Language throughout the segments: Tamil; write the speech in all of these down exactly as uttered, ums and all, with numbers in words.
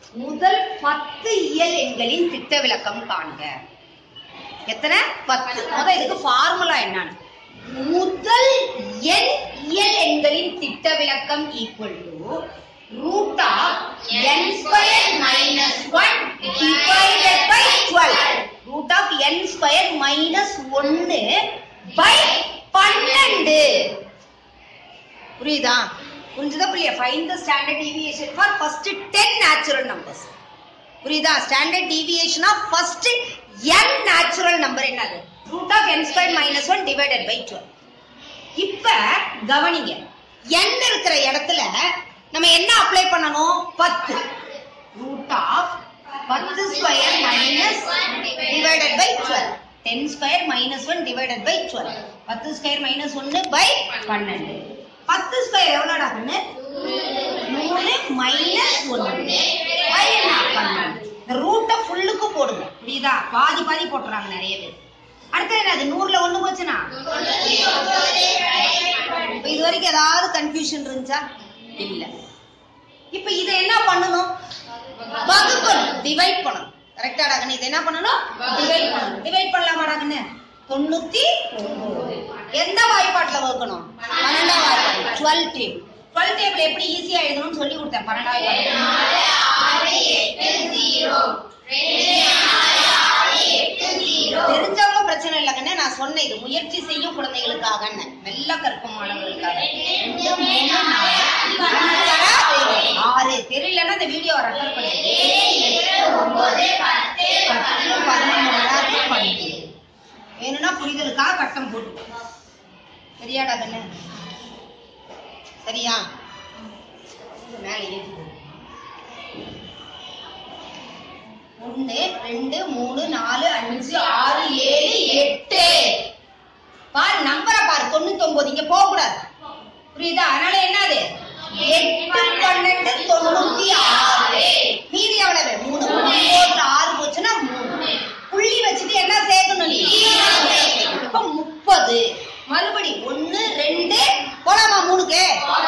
முதல் பத்து இயல் எண்களின் திட்ட விலக்கம் காண்க. எத்தனை? பத்து. முதல் இதுக்கு ஃபார்முலா என்னன்னு, முதல் எண் இயல் எண்களின் திட்ட விலக்கம் equal to root of n square minus one divided by twelve. Root of n square minus ஒன்னு பை பன்னெண்டு. புரியுதா? புரிஞ்சுதா புரியா? Find the standard deviation for first ten natural numbers. புரியுதா? Standard deviation of first n natural number என்னது? Root of n square minus one divided by twelve. இப்ப கவனிங்க, n இருக்கிற இடத்துல நம்ம என்ன அப்ளை பண்ணணும்? பத்து. ரூட் ஆஃப் பத்து square minus divided by twelve. ten square minus one divided by twelve. பத்து ஸ்கொயர் மைனஸ் ஒன்னு பை பன்னெண்டு. பத்து ஸ்கொயர் எவ்வளோடா கண்ணு? நூறு மைனஸ் ஒன்னு பை பன்னெண்டு. இந்த ரூட்டை ஃபுல்லுக்கு போடுங்க. புரியுதா? பாதி பாதி போட்டுறாங்க நிறைய பேர். அடுத்து என்னது? நூறுல ஒண்ணு போச்சுன்னா இது வரைக்கும் ஏதாவது கன்ஃபியூஷன் இருந்துச்சா? இல்ல. இப்ப இதை என்ன பண்ணணும்? வகுக்கணும், டிவைட் பண்ணணும். கரெக்டாடா கண்ணு? இதை என்ன பண்ணணும்? டிவைட் பண்ணணும். டிவைட் பண்ணலாமாடா கண்ணு? தொண்ணூத்தி ஒன்பது. எந்த வாய்ப்பாட்டுல வகுக்கணும்? பன்னெண்டாம் வாய்ப்பாடு. Twelve table. டுவெல் டேபிள் எப்படி ஈஸியா எழுதணும்னு சொல்லி கொடுத்தேன். பன்னெண்டாம் தெரிஞ்சவங்க பிரச்சனை இல்ல கண்ணு, நான் சொன்னேன் இது முயற்சி செய்யும் குழந்தைகளுக்காக, மெல்ல கற்கும் மாணவர்களுக்காக. ஆறு தெரியலன்னா இந்த வீடியோ ரெஃபர் பண்ணி வேணும்னா புரிதலுக்காக கட்டம் போட்டு. சரியாடா கண்ணு? சரியா? மேல ஏற்றி ஒன்னு ரெண்டு மூணு நாலு அஞ்சு ஆறு ஏழு எட்டு. பாரு நம்பரை பாரு. தொண்ணூத்தி ஒன்பது இங்க போக கூடாது. புரியுதா? அதனால என்னது? எட்டு பன்னெண்டு தொண்ணூத்தி ஆறு. மீதி எவ்வளவு? மூணு. ஒன்பது ஆறு போச்சுன்னா மூணு. புள்ளி வச்சுட்டு என்ன சேர்க்கணும்? இப்ப முப்பது. மறுபடி ஒன்னு ரெண்டு போலாமா? மூணுக்கு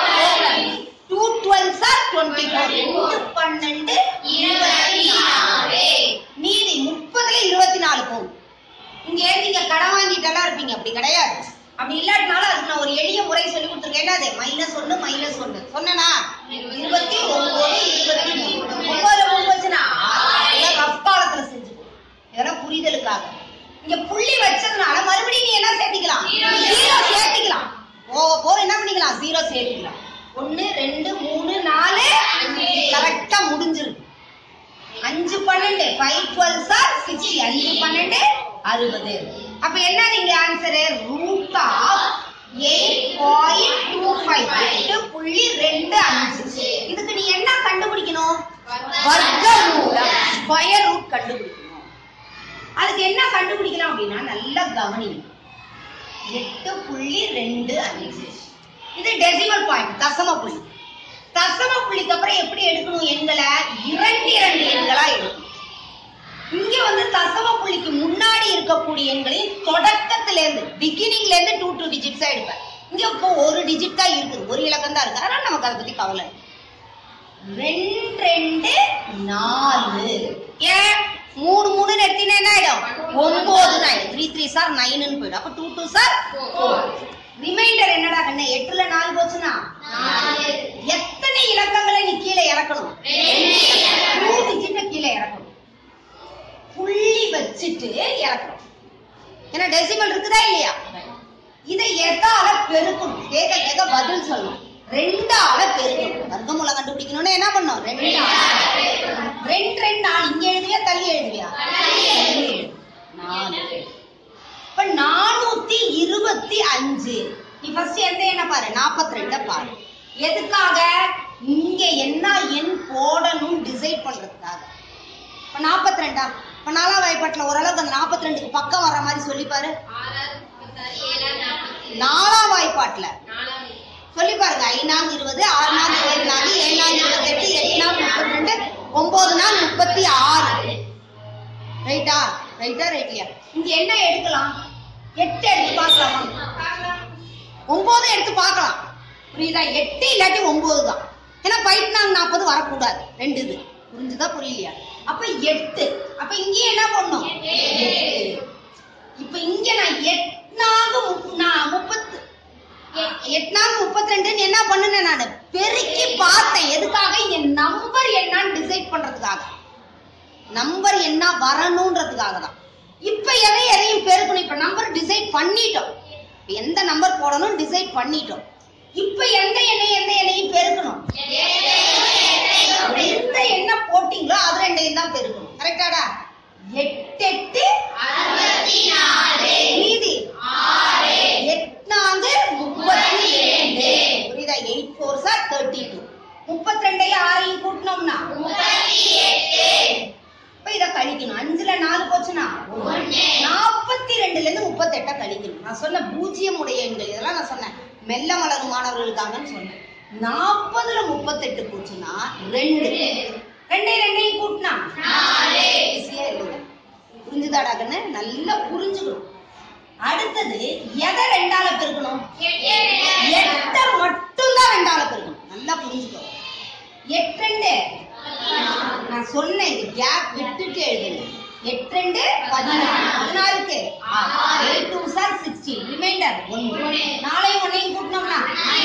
டூ டுவெல் சார் டுவெண்ட்டி ஃபோர். ரெண்டு பன்னெண்டு இருபத்தி நாலு. மீதி முப்பதுல இருபத்தி நாலு போகும். இங்க நீங்க கடன் வாங்கிட்டெல்லாம் இருப்பீங்க. அப்படி கிடையாது. அப்படி இல்லாட்டினாலும் அதுக்கு நான் ஒரு எளிய முறை சொல்லி கொடுத்துருக்கேன். என்னது? மைனஸ் ஒன்னு மைனஸ் ஒன்னு சொன்னா இருபத்தி ஒன்பது இருபத்தி மூணு. ஒன்பதுல மூணு வச்சுன்னா ரஃப் காலத்துல செஞ்சு இதெல்லாம் புரிதலுக்காக. இங்க புள்ளி வச்சதுனால மறுபடியும் நீ என்ன சேர்த்திக்கலாம்? ஜீரோ சேர்த்திக்கலாம். போக போக என்ன பண்ணிக்கலாம்? ஜீரோ சேர்த்திக்கலாம். ஒன்னு ரெண்டு மூணு நாலு கரெக்டா முடிஞ்சிருக்கு. அஞ்சு பன்னெண்டு ஃபைவ் டுவெல் சார் சிக்ஸ்டி. அஞ்சு பன்னெண்டு அறுபது. அப்ப என்ன நீங்க answer? Root of eight point two five. எட்டு புள்ளி ரெண்டு அஞ்சு. இதுக்கு நீ என்ன கண்டுபிடிக்கணும்? வர்க்கமூலம், ஸ்கொயர் ரூட் கண்டுபிடிக்கணும். அதுக்கு என்ன கண்டுபிடிக்கலாம் அப்படின்னா நல்லா கவனிங்க. எட்டு புள்ளி ரெண்டு அஞ்சு இது டெசிமல் பாயிண்ட், தசம புள்ளி. தசம புள்ளிக்கு அப்புறம் எப்படி எடுக்கணும் எண்களை? இரண்டு இரண்டு எண்களா எடுக்கணும். இங்க வந்து தசம புள்ளிக்கு முன்னாடி இருக்கக்கூடிய எண்களின் தொடக்கத்துல இருந்து பிகினிங்ல இருந்து டூ டூ டிஜிட்ஸா எடுப்பேன். இங்க இப்போ ஒரு டிஜிட் தான் இருக்குது, ஒரு இலக்கம் தான் இருக்கு. அதனால நமக்கு அதை பத்தி கவலை. ரெண்டு ரெண்டு நாலு. ஏன் மூணு மூணு எடுத்தீங்கன்னா என்ன ஆயிடும்? ஒன்பது ஆயிடும். த்ரீ த்ரீ சார் நைன் போயிடும். அப்ப டூ டூ சார் ரிமைண்டர் என்னடா கண்ணு? எட்டுல நாலு போச்சுன்னா எத்தனை இலக்கங்களை நீ கீழே இறக்கணும்? டூ டிஜிட்ட கீழே இறக்கணும். புள்ளி வச்சுட்டு இறக்கணும். ஏன்னா டெசிமல் இருக்குதா இல்லையா? இதை எதால பெருக்கணும்? கேட்க கேட்க பதில் சொல்லணும். ரெண்டால பெருக்கணும். வர்க்கமூலம் கண்டுபிடிக்கணும்னு என்ன பண்ணும்? ரெண்டு ரெண்டு ரெண்டு நாலு. இங்க எழுதுவியா தள்ளி எழுதுவியா? நாலு. இப்ப நானூத்தி இருபத்தி அஞ்சு. நீ ஃபர்ஸ்ட் எந்த எண்ண பாரு? நாற்பத்தி ரெண்ட பாரு. எதுக்காக? இங்க என்ன எண் போடணும் டிசைட் பண்றதுக்காக. இப்ப நாற்பத்தி ரெண்டா? இப்ப நாலாம் வாய்ப்பாட்டுல ஓரளவுக்கு அந்த நாற்பத்தி ரெண்டுக்கு பக்கம் வர்ற மாதிரி சொல்லி பாரு. நாலாம் வாய்ப்பாட்டுல சொல்லி பாருங்க. ஐநாங்க இருபது, ஆறு நாள் இருபத்தி நாலு, ஏழு நாள் இருபத்தி எட்டு, எட்டு நாள் முப்பத்தி ரெண்டு, ஒன்பது நாள் முப்பத்தி ஆறு. ரைட்டா? ரைட்டா ரைட்லியா? இங்க என்ன எடுக்கலாம்? எட்டு எடுத்து பார்க்கலாமா? ஒன்பது எடுத்து பார்க்கலாம். புரியுதா? எட்டு இல்லாட்டி ஒன்பது தான். ஏன்னா பைத்து நாள் நாற்பது வரக்கூடாது. ரெண்டு இது புரிஞ்சுதா புரியலையா? அப்ப எட்டு. அப்ப இங்கே என்ன பண்ணும்? இப்ப இங்க நான் எட்நாங்க முப்பத்து எட்நாங்க முப்பத்தி ரெண்டு என்ன பண்ணுனேன்? நான் பெருக்கி பார்த்தேன். எதுக்காக? இங்க நம்பர் என்னன்னு டிசைட் பண்றதுக்காக, நம்பர் என்ன வரணும்ன்றதுக்காக தான். இப்ப எதை எதையும் பெருக்கணும். இப்ப நம்பர் டிசைட் பண்ணிட்டோம். எந்த நம்பர் போடணும் டிசைட் பண்ணிட்டோம். இப்ப எந்த எண்ணெய் எந்த எண்ணையும் பெருக்கணும். எந்த எண்ணெய் போட்டீங்களோ அது ரெண்டையும் தான் பெருக்கணும். கரெக்டாடா? எட்டு எட்டு மீதி எட்நாங்க முப்பத்தி ரெண்டு. புரியுதா? எயிட் ஃபோர் சார் தேர்ட்டி டூ. முப்பத்தி ரெண்டையும் ஆறையும் கூட்டணும்னா இப்ப இத கழிக்கணும். அஞ்சுல நாலு போச்சுன்னா நாற்பத்தி ரெண்டுல இருந்து முப்பத்தி எட்ட கழிக்கணும். நான் சொன்ன பூஜ்ஜியம் உடைய எண்கள் இதெல்லாம் நான் சொன்னேன் மெல்ல வளரும் மாணவர்களுக்காகன்னு சொன்னேன். நாற்பதுல முப்பத்தி எட்டு போச்சுன்னா ரெண்டு. ரெண்டே ரெண்டையும் கூட்டினா ஈஸியா எழுத. புரிஞ்சுதாடா கண்ணு? நல்லா புரிஞ்சுக்கணும். அடுத்தது எதை ரெண்டால பெருக்கணும்? எட்ட மட்டும் தான் ரெண்டால பெருக்கணும். நல்லா புரிஞ்சுக்கோ. எட்டு ரெண்டு நான் சொன்னேன், இது கேப் விட்டுட்டு எழுதுங்க. எட்டு ரெண்டு பதினாறு. பதினாறுக்கு எயிட் டூ சார் சிக்ஸ்டீன். ரிமைண்டர் ஒன்று. நாளையும் ஒன்னையும் கூட்டினோம்னா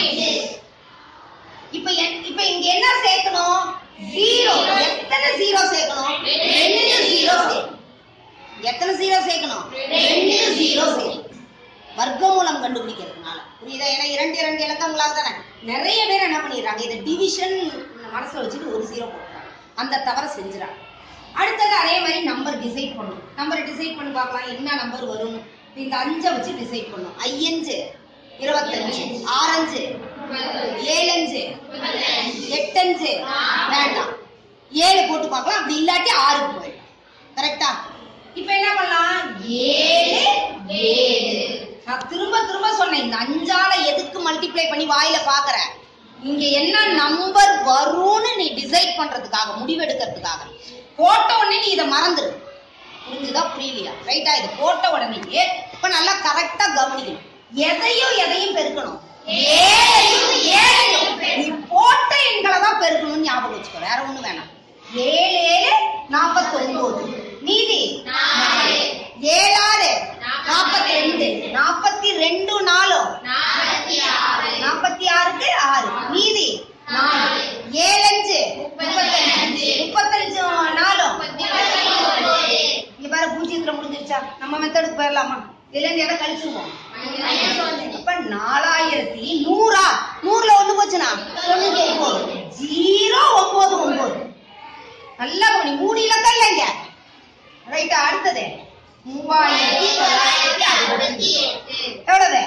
இப்ப இப்ப இங்க என்ன சேர்க்கணும்? ஜீரோ. எத்தனை ஜீரோ சேர்க்கணும்? ரெண்டு ஜீரோ சேர்க்கணும். எத்தனை ஜீரோ சேர்க்கணும்? ரெண்டு ஜீரோ சேர்க்கணும். வர்க்கமூலம் கண்டுபிடிக்கிறதுனால. புரியுதா? ஏன்னா இரண்டு இரண்டு இலக்கங்களாக தானே. நிறைய பேர் என்ன பண்ணிடுறாங்க, இதை டிவிஷன் மனசுல வச்சுட்டு ஒரு ஜீரோ போடுறாங்க. அந்த தவறை செஞ்சுறாங்க. அடுத்தது அதே மாதிரி நம்பர் டிசைட் பண்ணும். நம்பர் டிசைட் பண்ணி பார்க்கலாம் என்ன நம்பர் வரும். இந்த அஞ்சை வச்சு டிசைட் பண்ணும். ஐயஞ்சு இருபத்தஞ்சு, ஆறஞ்சு ஏழஞ்சு எட்டஞ்சு வேண்டாம், ஏழு போட்டு பார்க்கலாம். அப்படி இல்லாட்டி ஆறுக்கு போயிடும். கரெக்டா? இப்ப என்ன பண்ணலாம்? ஏழு ஏழு. நான் திரும்ப திரும்ப சொன்னேன், இந்த அஞ்சால எதுக்கு மல்டிப்ளை பண்ணி வாயில பாக்குற? இங்க என்ன நம்பர் வரும்னு நீ டிசைட் பண்றதுக்காக, முடிவெடுக்கிறதுக்காக. போட்ட உடனே நீ இதை மறந்துரு. புரிஞ்சுதா புரியலையா? ரைட்டா? இதை போட்ட உடனே இப்ப நல்லா கரெக்டா கவனிக்கணும். எதையும் எதையும் பெருக்கணும். ஏழையும் ஏழையும் நீ போட்ட எண்களை தான் பெருக்கணும்னு ஞாபகம் வச்சுக்கோ. வேற ஒண்ணு வேணாம். ஏழு ஏழு நாற்பத்தி ஒன்பது மீதி ஏழாறு நாற்பத்தி ரெண்டு. நாற்பத்தி ரெண்டு நாலும் நாற்பத்தி ஆறுக்கு ஆறு மீதி நாலு. ஏழஞ்சு முப்பத்தஞ்சு. முப்பத்தஞ்சு நாலும் இங்க பாரு பூஜ்ஜியத்துல முடிஞ்சிருச்சா? நம்ம மெத்தடுக்கு போயிடலாமா? இதுல இருந்து எதை கழிச்சுவோம்? அப்ப நாலாயிரத்தி நூறா? நூறுல ஒண்ணு போச்சுன்னா தொண்ணூத்தி ஒன்பது. ஜீரோ ஒன்பது ஒன்பது. நல்லா பண்ணி மூணு இலக்கம் இல்லைங்க. ரைட்டா? அடுத்தது மூவாயிரத்தி தொள்ளாயிரத்தி அறுபத்தி எவ்வளவு?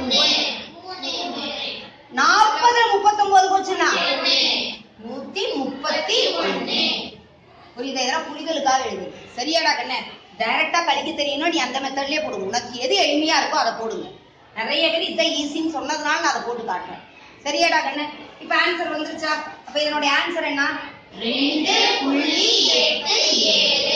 நாற்பதுல முப்பத்தி ஒன்பது போச்சுன்னா நூத்தி முப்பத்தி ஒண்ணு. புரியுதா? இதெல்லாம் புரிதலுக்காக எழுது. சரியாடா கண்ணே? டைரக்டா கழிக்க தெரியணும். நீ அந்த மெத்தட்லயே போடுங்க. உனக்கு எது எளிமையா இருக்கோ அதை போடுங்க. நிறைய பேர் இதான் ஈஸின்னு சொன்னதுனால நான் அதை போட்டு காட்டுறேன். சரியாடா கண்ணு? இப்ப ஆன்சர் வந்துருச்சா? அப்ப இதனுடைய ஆன்சர் என்ன? ரெண்டு புள்ளி எட்டு ஏழு.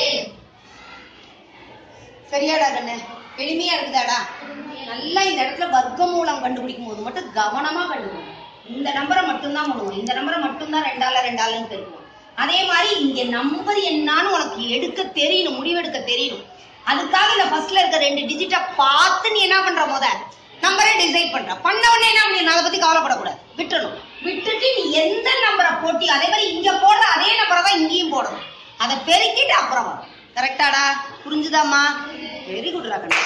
சரியாடா கண்ணு? எளிமையா இருக்குதாடா? நல்லா இந்த இடத்துல வர்க்கமூலம் கண்டுபிடிக்கும் போது மட்டும் கவனமா கண்டுபிடிக்கும். இந்த நம்பரை மட்டும்தான் பண்ணுவோம். இந்த நம்பரை மட்டும்தான் ரெண்டால ரெண்டாலன்னு பெருக்குவோம். அதே மாதிரி இங்க நம்பர் என்னன்னு உனக்கு எடுக்க தெரியணும், முடிவெடுக்க தெரியணும். அதுக்காக இந்த ஃபர்ஸ்ட்ல இருக்க ரெண்டு டிஜிட்டை பார்த்து நீ என்ன பண்ற? முத நம்பரை டிசைட் பண்ற. பண்ண உடனே என்ன பண்ணி அதை பத்தி கவலைப்படக்கூடாது, விட்டுணும். விட்டுட்டு நீ எந்த நம்பரை போட்டி அதே மாதிரி இங்க போடுற அதே நம்பரை தான் இங்கேயும் போடணும். அதை பெருக்கிட்டு அப்புறம் வரும். கரெக்டாடா? புரிஞ்சுதாமா? Very good ராகண்ணா.